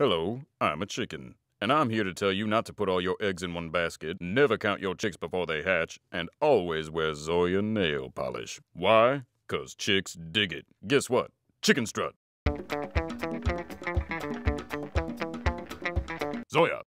Hello, I'm a chicken, and I'm here to tell you not to put all your eggs in one basket, never count your chicks before they hatch, and always wear Zoya nail polish. Why? 'Cause chicks dig it. Guess what? Chicken strut. Zoya.